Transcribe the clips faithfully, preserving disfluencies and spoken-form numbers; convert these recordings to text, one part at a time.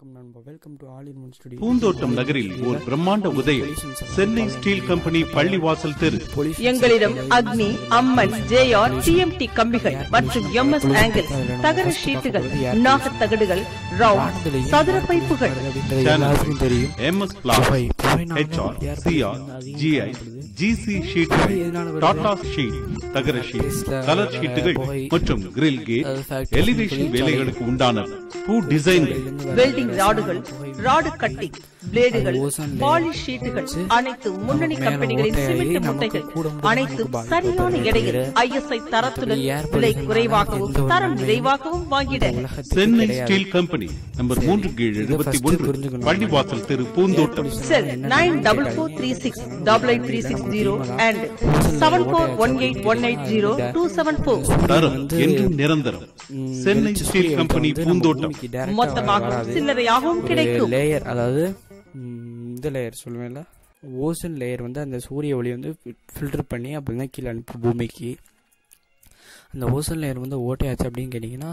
பூந்தோட்டம் நகரில் ஒரு பிரம்மாண்ட உதயம். சென்னை ஸ்டீல் கம்பெனி பள்ளிவாசல் தெரு. எங்களிடம் அக்னி, அம்மன், ஜேஆர், டிஎம்டி கம்பிகள் மற்றும் எம்எஸ் ஆங்கிள், தகர ஷீட்டுகள், நாகத் தகடுகள், ரவுண்ட், சதுர பைப்புகள். MS black, HR, CR, GI, GC ஷீட்டுகள், டாடா ஷீட், தகர ஷீட், கலர் ஷீட்டுகள் மற்றும் கிரில் கேட், எலிவேஷன் வேலைகளுக்கு உண்டான பூ டிசைன்கள், வெல்டிங் ராடுகள், ராடு கட்டிங், பிளேடுகள், பாலிஷ் ஷீட்டுகள், அனைத்து முன்னணி கம்பெனிகளின் சிமெண்ட் முட்டைகள், அனைத்து சரியான எடையில் ஐஎஸ்ஐ தரத்துடன் விலை குறைவாகவும் தரம் நிறைவாகவும் வாங்கிட சென்னை ஸ்டீல் கம்பெனி நம்பர் மூன்று கீழ் எழுபத்தி ஒன்று பள்ளிவாசல் தெரு, Poonthottam. Cell nine double four three six double eight three six zero and seven four one eight one eight zero two seven four. தரம் என்றும் நிரந்தரம். சென்னை ஸ்டீல் கம்பெனி, பூந்தோட்டம். மொத்தமாக சில்லறையாகவும் கிடைக்கும். லேயர், அதாவது இந்த லேயர் சொல்லுவேன்ல, ஓசன் லேயர் வந்து அந்த சூரிய ஒளி வந்து ஃபில்டர் பண்ணி அப்படி தான் கீழே அனுப்பி பூமிக்கு. அந்த ஓசன் லேயர் வந்து ஓட்டையாச்சு அப்படின்னு கேட்டிங்கன்னா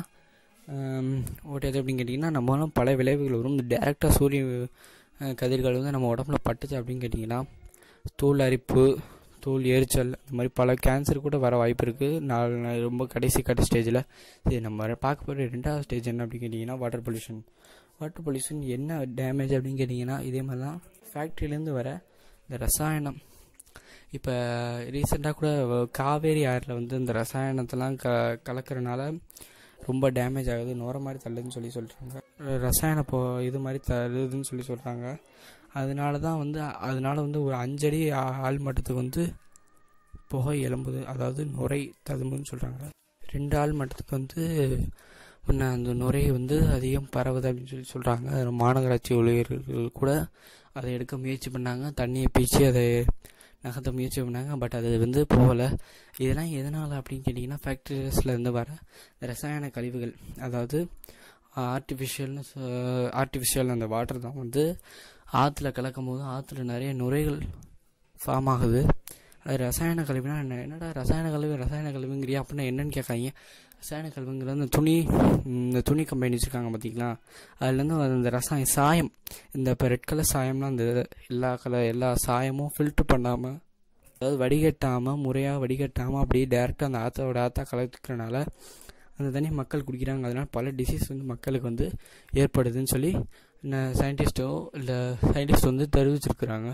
ஓட்டையாச்சு அப்படின்னு கேட்டிங்கன்னா நம்மளாம் பல விளைவுகள் வரும். இந்த டேரெக்டாக சூரிய கதிர்கள் வந்து நம்ம உடம்புல பட்டுச்சு அப்படின்னு கேட்டிங்கன்னா தோல் அரிப்பு, தோல் எரிச்சல், இந்த மாதிரி பல கேன்சர் கூட வர வாய்ப்பு இருக்குது. நாலு ரொம்ப கடைசி கட்ட ஸ்டேஜில். இது நம்ம பார்க்க போகிற ரெண்டாவது ஸ்டேஜ் என்ன அப்படின்னு கேட்டிங்கன்னா வாட்டர் பொல்யூஷன். வாட்டர் பொல்யூஷன் என்ன டேமேஜ் அப்படின்னு கேட்டிங்கன்னா இதே மாதிரி தான் ஃபேக்ட்ரியிலேருந்து வர இந்த ரசாயனம். இப்போ ரீசெண்டாக கூட காவேரி ஆறில் வந்து இந்த ரசாயனத்தெல்லாம் க கலக்கிறனால ரொம்ப டேமேஜ் ஆகுது, நோர மாதிரி தள்ளுதுன்னு சொல்லி சொல்கிறாங்க. ரசாயன போ இது மாதிரி தள்ளுதுன்னு சொல்லி சொல்கிறாங்க. அதனால தான் வந்து அதனால வந்து ஒரு அஞ்சடி ஆள் மட்டத்துக்கு வந்து புகை எழும்புது, அதாவது நுரை ததும்புன்னு சொல்கிறாங்க. ரெண்டு ஆள் மட்டத்துக்கு வந்து முன்ன அந்த நுரை வந்து அதிகம் பரவுது அப்படின்னு சொல்லி சொல்கிறாங்க. அதில் மாநகராட்சி ஊழியர்கள் கூட அதை எடுக்க முயற்சி பண்ணாங்க, தண்ணியை பீச்சு அதை நகர்த்த முயற்சி பண்ணாங்க. பட் அது வந்து போகலை. இதெல்லாம் எதனால் அப்படின்னு கேட்டிங்கன்னா ஃபேக்ட்ரிஸில் இருந்து வர ரசாயன கழிவுகள், அதாவது ஆர்டிஃபிஷியல்னு ஆர்டிஃபிஷியல் அந்த வாட்டர் தான் வந்து ஆற்றுல கலக்கும் போது ஆற்றுல நிறைய நுரைகள் ஃபார்ம் ஆகுது. அது ரசாயன கழிவுனா என்ன, என்னடா ரசாயன கழிவு ரசாயன கழிவுங்கிறியா அப்படின்னா என்னன்னு கேட்காங்க. ரசாயன கழிவுங்கிறது அந்த துணி இந்த துணி கம்பெனி வச்சுருக்காங்க பார்த்தீங்களா, அதுலேருந்து அந்த ரசாயன சாயம், இந்த இப்போ ரெட் கலர் சாயம்லாம் அந்த எல்லா கலர் எல்லா சாயமும் ஃபில்ட்ரு பண்ணாமல், அதாவது வடிகட்டாமல் முறையாக வடிகட்டாமல் அப்படியே டேரெக்டாக அந்த ஆற்றோட ஆற்றா கலக்கிறனால அந்த தண்ணி மக்கள் குடிக்கிறாங்க. அதனால் பல டிசீஸ் வந்து மக்களுக்கு வந்து ஏற்படுதுன்னு சொல்லி சயின்டிஸ்ட்டோ இல்லை சயின்டிஸ்ட் வந்து தெரிவிச்சிருக்கிறாங்க.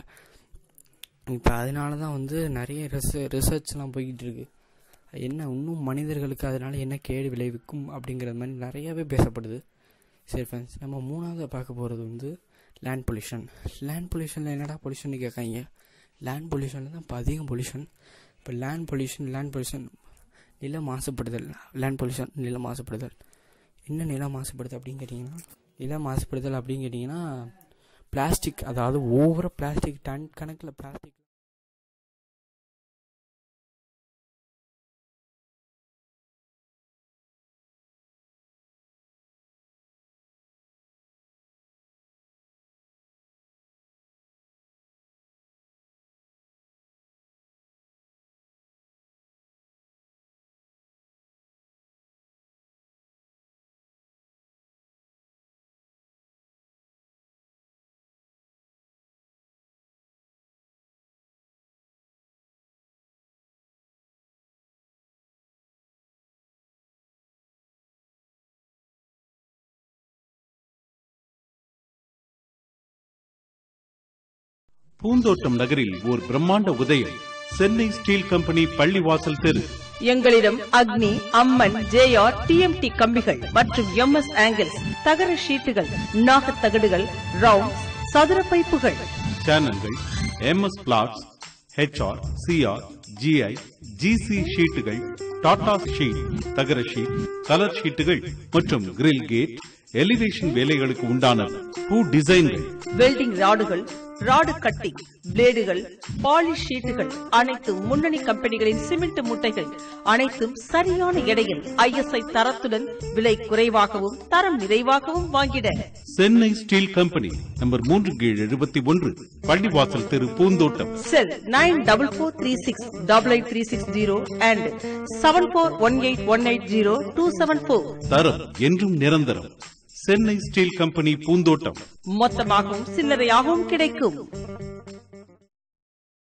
இப்போ அதனால தான் வந்து நிறைய ரிச ரிசர்ச்லாம் போய்கிட்டு இருக்குது. என்ன இன்னும் மனிதர்களுக்கு அதனால் என்ன கேடு விளைவிக்கும் அப்படிங்கிற மாதிரி நிறையாவே பேசப்படுது. சரி ஃப்ரெண்ட்ஸ், நம்ம மூணாவது பார்க்க போகிறது வந்து லேண்ட் பொல்யூஷன். லேண்ட் பொல்யூஷனில் என்னடா பொல்யூஷன் கேட்காங்க. லேண்ட் பொல்யூஷனில் தான் இப்போ அதிகம் பொல்யூஷன். இப்போ லேண்ட் பொல்யூஷன் லேண்ட் பொல்யூஷன் நில மாசுபடுதல். லேண்ட் பொல்யூஷன் நில மாசுபடுதல். என்ன நில மாசுபடுதல் அப்படின்னு கேட்டிங்கன்னா நில மாசுபடுதல் அப்படின்னு கேட்டிங்கன்னா பிளாஸ்டிக், அதாவது ஓவர பிளாஸ்டிக், டன் கணக்கில் பிளாஸ்டிக் பூந்தோட்டம் நகரில் ஒரு பிரம்மாண்ட உதயம். சென்னை ஸ்டீல் கம்பெனி பள்ளிவாசல் தெரு. எங்களிடம் அக்னி, அம்மன், ஜேஆர், டிஎம்டி கம்பிகள் மற்றும் எம்எஸ் ஆங்கிள்ஸ், தகர ஷீட்டுகள், நாகத் தகடுகள், ரவுண்ட், சதுர பைப்புகள். சேனல்கள் MS blacks, HR, CR, GI, GC ஷீட்டுகள், டாடா ஷீட், தகர ஷீட், கலர் ஷீட்டுகள் மற்றும் கிரில் கேட், எலிவேஷன் வேலைகளுக்கு உண்டான பூ டிசைன்கள், வெல்டிங் ராடுகள், ராடு கட்டிங், பிளேடுகள், பாலிஷ் ஷீட்டுகள், அனைத்து முன்னணி கம்பெனிகளின் சிமெண்ட் முட்டைகள், அனைத்தும் சரியான எடையில் ஐஎஸ்ஐ தரத்துடன் விலை குறைவாகவும் தரம் நிறைவாகவும் வாங்கிட சென்னை ஸ்டீல் கம்பெனி நம்பர் மூன்று கீழ் எழுபத்தி ஒன்று பள்ளிவாசல் தெரு, Poonthottam. Cell nine double four three six double eight three six zero and seven four one eight one eight zero two seven four. தரம் என்றும் நிரந்தரம். சென்னை ஸ்டீல் கம்பெனி பூந்தோட்டம். மொத்தமாகவும் சில்லறையாகவும் கிடைக்கும்.